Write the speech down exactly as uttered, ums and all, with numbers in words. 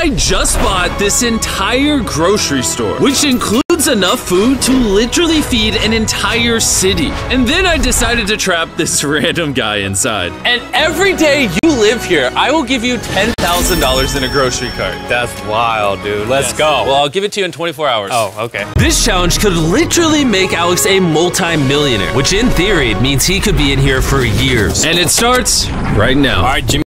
I just bought this entire grocery store, which includes enough food to literally feed an entire city. And then I decided to trap this random guy inside. And every day you live here, I will give you ten thousand dollars in a grocery cart. That's wild, dude. Let's Yes. go. Well, I'll give it to you in twenty-four hours. Oh, okay. This challenge could literally make Alex a multi-millionaire, which in theory means he could be in here for years. And it starts right now. All right, Jimmy.